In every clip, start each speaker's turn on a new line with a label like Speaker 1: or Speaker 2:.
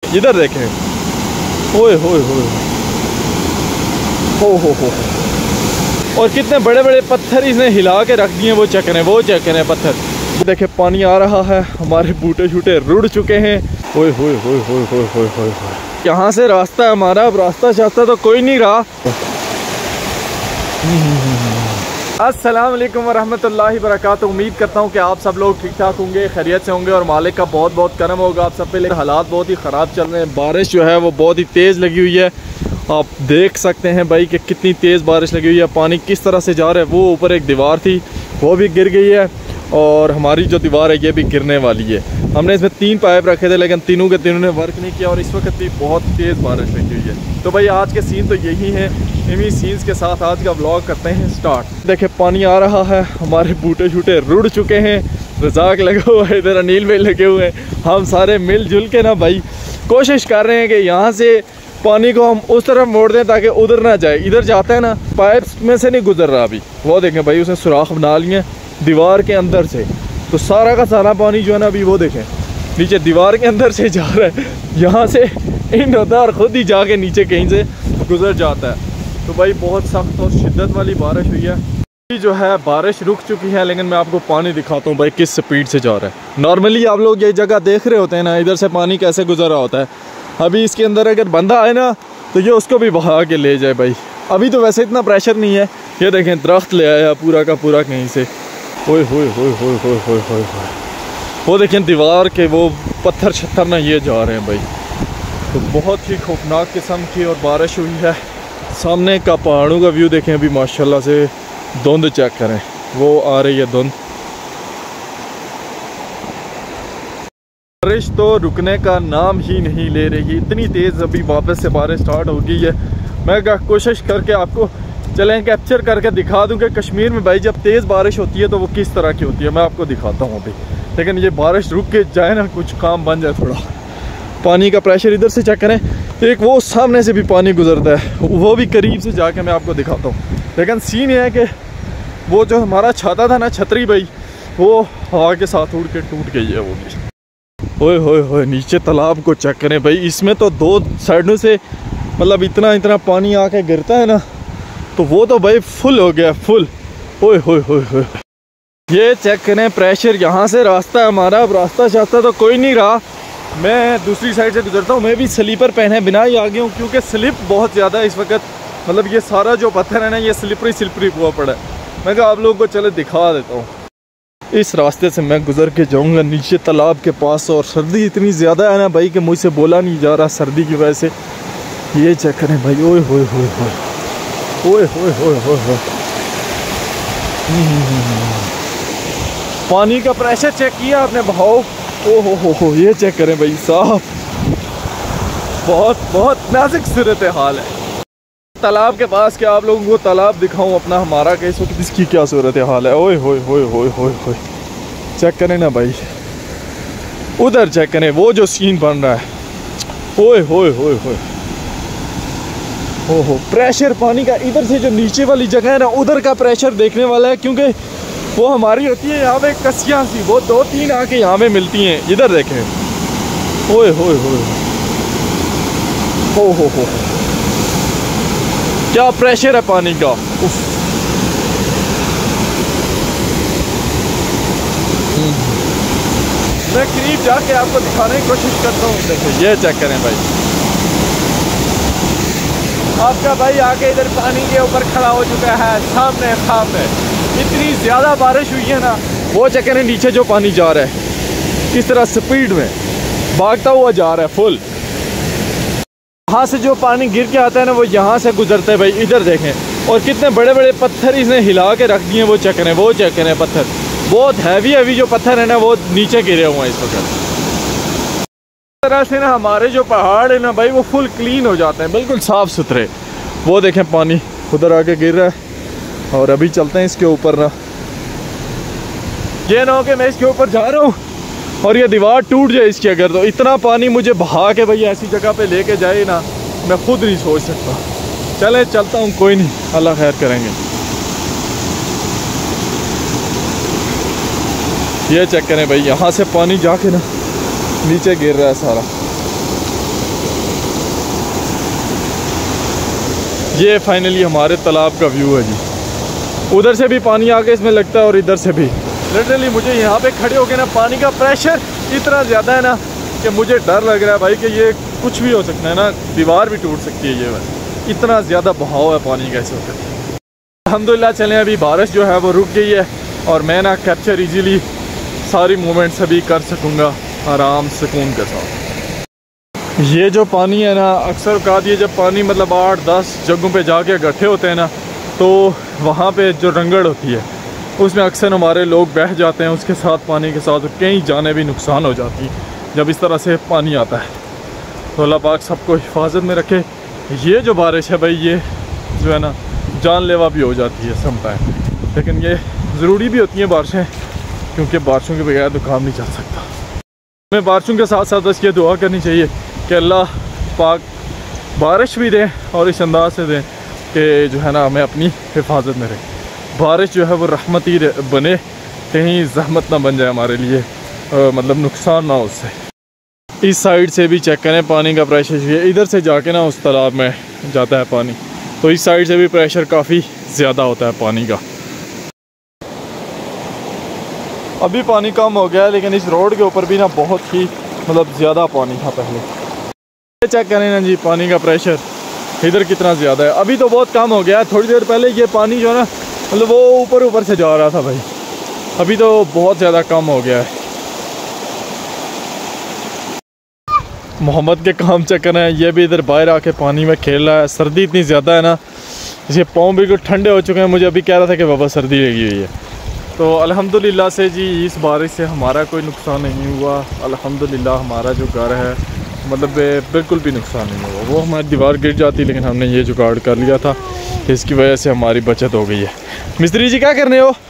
Speaker 1: इधर देखें, ओए होए होए, हो। और कितने बड़े बड़े पत्थर इसने हिला के रख दिए, वो चेक करें पत्थर। देखे पानी आ रहा है, हमारे बूटे शूटे रुड़ चुके हैं। ओए होए होए होए होए होए होए। यहाँ से रास्ता है हमारा, अब रास्ता चाहता तो कोई नहीं रहा। अस्सलाम वालेकुम वरहमतुल्लाहि वबरकातुहू। उम्मीद करता हूँ कि आप सब लोग ठीक ठाक होंगे, खैरियत से होंगे और मालिक का बहुत बहुत करम होगा आप सब पे। लेकिन हालात बहुत ही ख़राब चल रहे हैं। बारिश जो है वो बहुत ही तेज़ लगी हुई है। आप देख सकते हैं भाई कि कितनी तेज़ बारिश लगी हुई है। पानी किस तरह से जा रहा है। वो ऊपर एक दीवार थी वो भी गिर गई है और हमारी जो दीवार है ये भी गिरने वाली है। हमने इसमें 3 पाइप रखे थे लेकिन तीनों के तीनों ने वर्क नहीं किया और इस वक्त भी बहुत तेज़ बारिश लगी हुई है। तो भाई आज के सीन तो यही हैं। इन्हीं सीन्स के साथ आज का व्लॉग करते हैं स्टार्ट। देखे पानी आ रहा है, हमारे बूटे शूटे रुड़ चुके हैं। रजाक लगा हुआ है, इधर अनिल भाई लगे हुए हैं। हम सारे मिलजुल के ना भाई कोशिश कर रहे हैं कि यहाँ से पानी को हम उस तरफ मोड़ दें ताकि उधर ना जाए। इधर जाता है ना, पाइप्स में से नहीं गुजर रहा अभी। वो देखें भाई, उसने सुराख बना लिए दीवार के अंदर से, तो सारा का सारा पानी जो है ना अभी वो देखें नीचे दीवार के अंदर से जा रहा है। यहाँ से इन होता है और ख़ुद ही जाके नीचे कहीं से गुजर जाता है। तो भाई बहुत सख्त और शिद्दत वाली बारिश हुई है। अभी जो है बारिश रुक चुकी है लेकिन मैं आपको पानी दिखाता हूँ भाई किस स्पीड से जा रहा है। नॉर्मली आप लोग ये जगह देख रहे होते हैं ना, इधर से पानी कैसे गुजर रहा होता है। अभी इसके अंदर अगर बंदा आए ना तो ये उसको भी बहा के ले जाए भाई। अभी तो वैसे इतना प्रेशर नहीं है। ये देखें दरख्त ले आया पूरा का पूरा कहीं से। ओए होए होए होए होए होए होए। वो देखें दीवार के वो पत्थर छत्थर ना ये जा रहे हैं भाई। तो बहुत ही खौफनाक किस्म की और बारिश हुई है। सामने का पहाड़ों का व्यू देखें अभी माशाल्लाह से। धुंध चेक करें, वो आ रही है धुंध। बारिश तो रुकने का नाम ही नहीं ले रही, इतनी तेज़ अभी वापस से बारिश स्टार्ट हो गई है। मैं कोशिश करके आपको चलें कैप्चर करके दिखा दूं कि कश्मीर में भाई जब तेज़ बारिश होती है तो वो किस तरह की होती है। मैं आपको दिखाता हूँ अभी, लेकिन ये बारिश रुक के जाए ना, कुछ काम बन जाए थोड़ा। पानी का प्रेशर इधर से चेक करें, एक वो सामने से भी पानी गुजरता है, वो भी करीब से जाके मैं आपको दिखाता हूँ। लेकिन सीन ये है कि वो जो हमारा छाता था ना, छतरी भाई, वो हवा के साथ उड़ के टूट गई है वो भी। ओए होए होए, नीचे तालाब को चेक करें भाई। इसमें तो 2 साइडों से मतलब इतना पानी आके गिरता है ना, तो वो तो भाई फुल हो गया फुल। ओए होए होए होए, ये चेक करें प्रेशर। यहाँ से रास्ता है हमारा, अब रास्ता चाहता तो कोई नहीं रहा। मैं दूसरी साइड से गुजरता हूँ। मैं भी स्लीपर पहने बिना ही आ गया हूँ क्योंकि स्लिप बहुत ज़्यादा है इस वक्त। मतलब ये सारा जो पत्थर है ना ये स्लिपरी हुआ पड़ा है। मैं कहा आप लोगों को चले दिखा देता हूँ। इस रास्ते से मैं गुजर के जाऊँगा नीचे तालाब के पास। और सर्दी इतनी ज़्यादा है ना भाई कि मुझसे बोला नहीं जा रहा सर्दी की वजह से। ये चेक करें भाई, ओए होए होए होए, ओए होए होए होए होए। पानी का प्रेशर चेक किया आपने, बहाव। ओ हो, ये चेक करें भाई साहब, बहुत नाजुक सूरत हाल है। तालाब के पास क्या आप लोगों को तालाब दिखाऊं अपना हमारा, कैसे इसकी क्या सूरत हाल है। ओए होए होए होए होए होए, चेक करें ना भाई, उधर चेक करें वो जो सीन बन रहा है। ओए होए होए होए, ओहो प्रेशर पानी का। इधर से जो नीचे वाली जगह है ना, उधर का प्रेशर देखने वाला है क्योंकि वो हमारी होती है यहाँ पे कसियाँ सी, वो 2-3 आके यहाँ पे मिलती हैं। इधर देखें, ओए होए होए, हो क्या प्रेशर है पानी का। मैं करीब जाके आपको दिखाने की कोशिश करता हूँ। देखिए ये चेक करें भाई, आपका भाई आके इधर पानी के ऊपर खड़ा हो चुका है सामने। इतनी ज़्यादा बारिश हुई है ना, वो चेक करें नीचे जो पानी जा रहा है किस तरह स्पीड में भागता हुआ जा रहा है फुल। यहाँ से जो पानी गिर के आता है ना वो यहाँ से गुजरता है भाई। इधर देखें, और कितने बड़े बड़े पत्थर इसने हिला के रख दिए। वो चेक करें पत्थर, बहुत हैवी जो पत्थर है ना वो नीचे गिरे हुए हैं इस वक्त। इस तरह से ना हमारे जो पहाड़ है ना भाई वो फुल क्लीन हो जाते हैं, बिल्कुल साफ़ सुथरे। वो देखें पानी उधर आके गिर रहा है और अभी चलते हैं इसके ऊपर ना। ये ना हो कि मैं इसके ऊपर जा रहा हूँ और ये दीवार टूट जाए इसकी अगर, तो इतना पानी मुझे बहा के भाई ऐसी जगह पे लेके जाए ना, मैं खुद नहीं सोच सकता। चले चलता हूँ, कोई नहीं, अल्लाह खैर करेंगे। ये चेक करें भाई, यहाँ से पानी जाके ना नीचे गिर रहा है सारा। ये फाइनली हमारे तालाब का व्यू है जी। उधर से भी पानी आके इसमें लगता है और इधर से भी। लिटरली मुझे यहाँ पे खड़े होके ना पानी का प्रेशर इतना ज़्यादा है ना कि मुझे डर लग रहा है भाई कि ये कुछ भी हो सकता है ना, दीवार भी टूट सकती है। ये इतना ज़्यादा बहाव है पानी कैसे होता है। अल्हम्दुलिल्लाह चलें, अभी बारिश जो है वो रुक गई है और मैं ना कैप्चर इजीली सारी मूवमेंट्स अभी कर सकूँगा आराम सुकून के साथ। ये जो पानी है ना, अक्सर औकात ये जब पानी मतलब 8-10 जगहों पे जाके इकट्ठे होते हैं ना, तो वहाँ पे जो रंगड़ होती है उसमें अक्सर हमारे लोग बह जाते हैं उसके साथ, पानी के साथ, कई जाने भी नुकसान हो जाती है जब इस तरह से पानी आता है। तो अल्लाह पाक सबको हिफाजत में रखे। ये जो बारिश है भाई, ये जो है ना जानलेवा भी हो जाती है सम टाइम, लेकिन ये ज़रूरी भी होती हैं बारिशें, क्योंकि बारिशों के बगैर तो काम नहीं चल सकता। हमें बारिशों के साथ साथ बस ये दुआ करनी चाहिए कि अल्लाह पाक बारिश भी दें और इस अंदाज से दें कि जो है ना हमें अपनी हिफाजत में रहे। बारिश जो है वो रहमत ही बने, कहीं जहमत ना बन जाए हमारे लिए, मतलब नुकसान ना हो उससे। इस साइड से भी चेक करें पानी का प्रेशर, ये इधर से जाके ना उस तालाब में जाता है पानी, तो इस साइड से भी प्रेशर काफ़ी ज़्यादा होता है पानी का। अभी पानी कम हो गया है, लेकिन इस रोड के ऊपर भी ना बहुत ही मतलब ज़्यादा पानी था पहले। चेक करें ना जी पानी का प्रेशर इधर कितना ज़्यादा है। अभी तो बहुत कम हो गया है, थोड़ी देर पहले ये पानी जो है ना मतलब वो ऊपर से जा रहा था भाई, अभी तो बहुत ज़्यादा कम हो गया है। मोहम्मद के काम चेक करें, ये भी इधर बाहर आके पानी में खेल रहा है। सर्दी इतनी ज़्यादा है ना, इसके पाँव बिल्कुल ठंडे हो चुके हैं। मुझे अभी कह रहा था कि बाबा सर्दी लगी हुई है। तो अल्हम्दुलिल्लाह से जी इस बारिश से हमारा कोई नुकसान नहीं हुआ। अल्हम्दुलिल्लाह हमारा जो घर है मतलब बिल्कुल भी नुकसान नहीं हुआ। वो हमारी दीवार गिर जाती, लेकिन हमने ये जुगाड़ कर लिया था, इसकी वजह से हमारी बचत हो गई है। मिस्त्री जी क्या करने हो?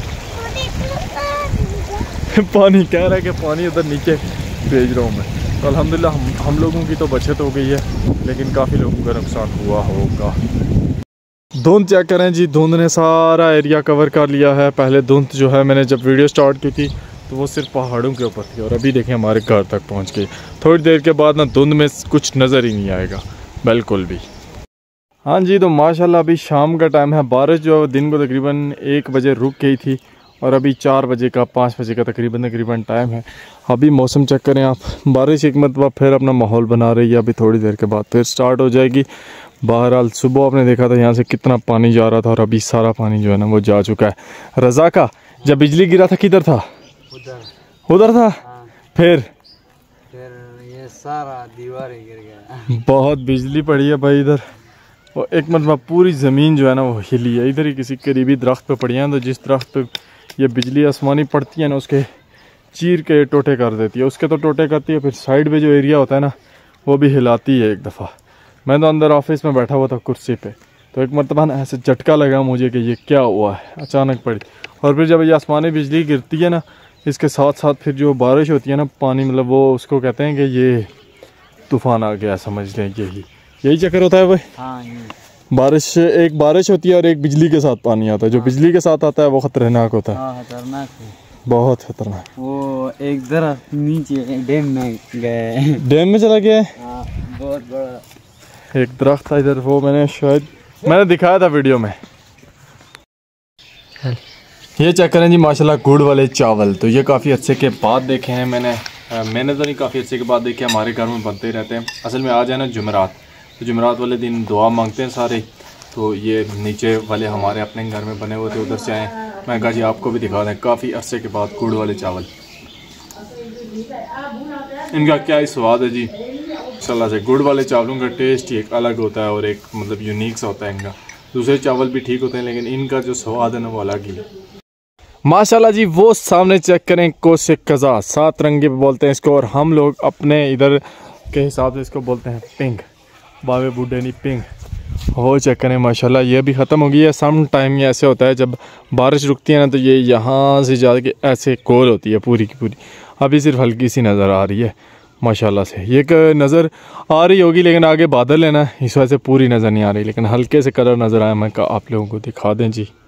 Speaker 1: पानी कह रहा है कि पानी उधर नीचे भेज रहा हूँ मैं। तो अल्हम्दुलिल्लाह हम लोगों की तो बचत हो गई है, लेकिन काफ़ी लोगों का नुकसान हुआ होगा। धुंध चेक करें जी, धुंध ने सारा एरिया कवर कर लिया है। पहले धुंध जो है मैंने जब वीडियो स्टार्ट की थी तो वो सिर्फ पहाड़ों के ऊपर थी, और अभी देखें हमारे घर तक पहुंच गई। थोड़ी देर के बाद ना धुंध में कुछ नज़र ही नहीं आएगा बिल्कुल भी। हाँ जी, तो माशाल्लाह अभी शाम का टाइम है। बारिश जो है दिन को तकरीबन 1 बजे रुक गई थी और अभी 4 बजे का 5 बजे का तकरीबन टाइम है। अभी मौसम चेक करें आप, बारिश एक मरतबा फिर अपना माहौल बना रही है। अभी थोड़ी देर के बाद फिर स्टार्ट हो जाएगी। बहरहाल सुबह आपने देखा था यहाँ से कितना पानी जा रहा था, और अभी सारा पानी जो है ना वो जा चुका है। रज़ा का जब बिजली गिरा था किधर था? उधर था।
Speaker 2: हाँ।
Speaker 1: फिर
Speaker 2: ये सारा दीवार ही गिर गया।
Speaker 1: बहुत बिजली पड़ी है भाई इधर, और एक मतलब पूरी ज़मीन जो है ना वो हिली है। इधर ही किसी करीबी दरख्त पे पड़ी है, तो जिस दरख्त पे ये बिजली आसमानी पड़ती है ना उसके चीर के टोटे कर देती है। उसके तो टोटे करती है, फिर साइड में जो एरिया होता है ना वो भी हिलाती है। एक दफ़ा मैं तो अंदर ऑफिस में बैठा हुआ था कुर्सी पे, तो एक मरतबा ना ऐसे झटका लगा मुझे कि ये क्या हुआ है, अचानक पड़ी। और फिर जब ये आसमानी बिजली गिरती है ना, इसके साथ साथ फिर जो बारिश होती है ना, पानी मतलब वो उसको कहते हैं कि ये तूफ़ान आ गया, समझ लें यही चक्कर होता है भाई।
Speaker 2: हाँ,
Speaker 1: एक बारिश होती है और एक बिजली के साथ पानी आता है। जो बिजली के साथ आता है वो खतरनाक होता है।
Speaker 2: हाँ, खतरनाक है,
Speaker 1: बहुत खतरनाक।
Speaker 2: वो एक दरख्त नीचे डैम में गए।
Speaker 1: डैम में चला गया है?
Speaker 2: हाँ, बहुत बड़ा
Speaker 1: एक दरख्त था इधर, वो मैंने दिखाया था वीडियो में। ये चेक करें जी माशाल्लाह गुड़ वाले चावल। तो ये काफ़ी अच्छे के बाद देखे हैं मैंने तो नहीं, काफ़ी अच्छे के बाद देखे, हमारे घर में बनते ही रहते हैं। असल में आज है ना जुमेरात, तो जुमेरात वाले दिन दुआ मांगते हैं सारे। तो ये नीचे वाले हमारे अपने घर में बने हुए थे, उधर से आए। मैं कहा जी आपको भी दिखा दें, काफ़ी अरसे के बाद गुड़ वाले चावल। इनका क्या ही स्वाद है जी माशाल्लाह से। गुड़ वाले चावलों का टेस्ट ही एक अलग होता है और एक मतलब यूनिक सा होता है इनका। दूसरे चावल भी ठीक होते हैं, लेकिन इनका जो स्वाद है ना वो अलग ही है माशाल्लाह जी। वो सामने चेक करें, कोसे कज़ा 7 रंगे पे बोलते हैं इसको, और हम लोग अपने इधर के हिसाब से इसको बोलते हैं पिंग, बावे बूढ़े नहीं पिंग। वो चेक करें माशाल्लाह, ये भी ख़त्म हो गई है। सम टाइम ये ऐसे होता है जब बारिश रुकती है ना, तो ये यहाँ से जा के ऐसे कोल होती है पूरी की पूरी। अभी सिर्फ हल्की सी नज़र आ रही है माशाल्लाह से। ये नज़र आ रही होगी, लेकिन आगे बादल है ना, इस वजह से पूरी नज़र नहीं आ रही, लेकिन हल्के से कलर नज़र आया। मैं आप लोगों को दिखा दें जी।